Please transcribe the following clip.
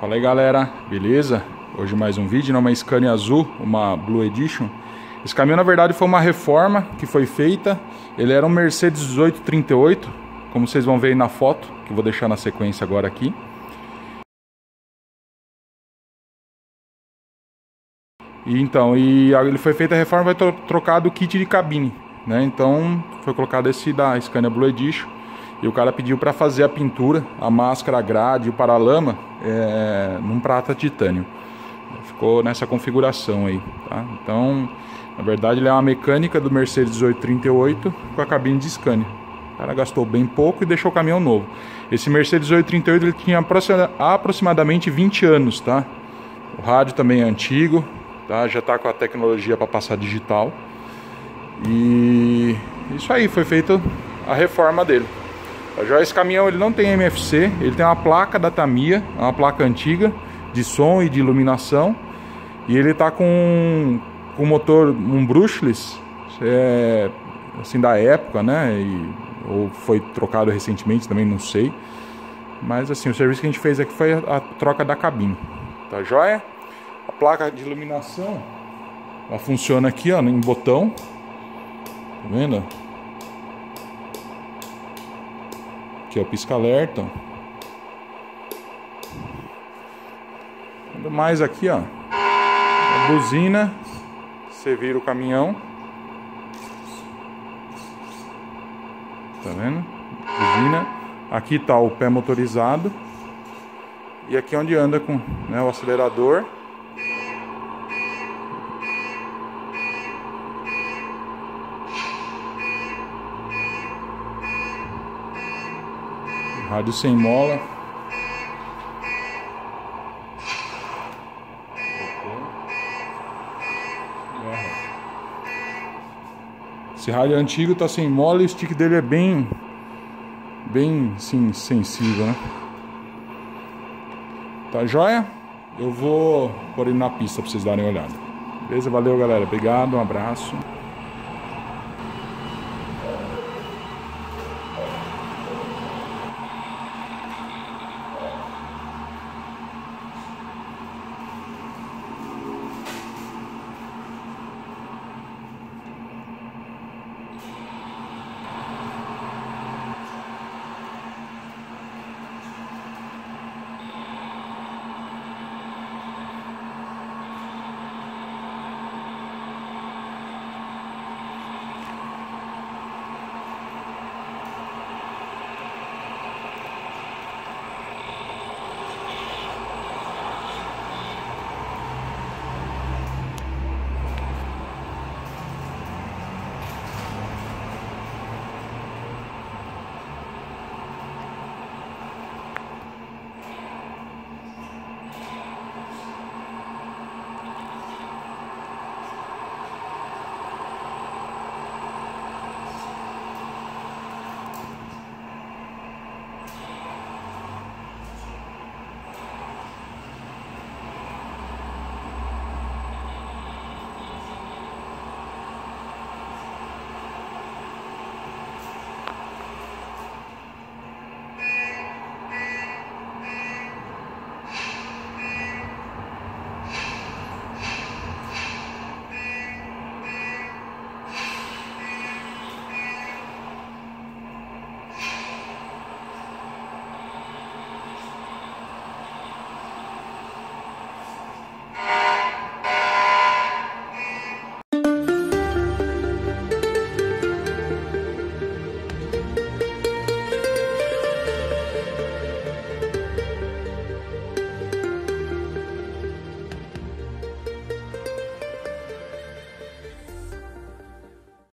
Fala aí galera, beleza? Hoje mais um vídeo, numa Scania azul, uma Blue Edition. Esse caminhão na verdade foi uma reforma que foi feita. Ele era um Mercedes 1838, como vocês vão ver aí na foto, que eu vou deixar na sequência agora aqui. E ele foi feita a reforma, vai trocado o kit de cabine, né? Então foi colocado esse da Scania Blue Edition. E o cara pediu para fazer a pintura, a máscara, a grade, o paralama num prata titânio. Ficou nessa configuração aí, tá? Então, na verdade, ele é uma mecânica do Mercedes 1838 com a cabine de Scania. O cara gastou bem pouco e deixou o caminhão novo. Esse Mercedes 1838 ele tinha aproximadamente 20 anos, tá? O rádio também é antigo, tá? Já está com a tecnologia para passar digital. E isso aí, foi feita a reforma dele. Já esse caminhão ele não tem MFC, ele tem uma placa da Tamiya, uma placa antiga de som e de iluminação. E ele está com um motor, um brushless, assim da época, né? Ou foi trocado recentemente, também não sei. Mas assim, o serviço que a gente fez aqui foi a troca da cabine. Tá joia? A placa de iluminação, ela funciona aqui, ó, em botão. Tá vendo? Aqui é o pisca-alerta. Mais aqui, ó, a buzina. Você vira o caminhão. Tá vendo? Buzina. Aqui tá o pé motorizado. E aqui é onde anda com, né, o acelerador. Rádio sem mola. Esse rádio antigo tá sem mola e o stick dele é bem sim, sensível, né? Tá joia? Eu vou pôr ele na pista pra vocês darem uma olhada. Beleza? Valeu galera, obrigado, um abraço.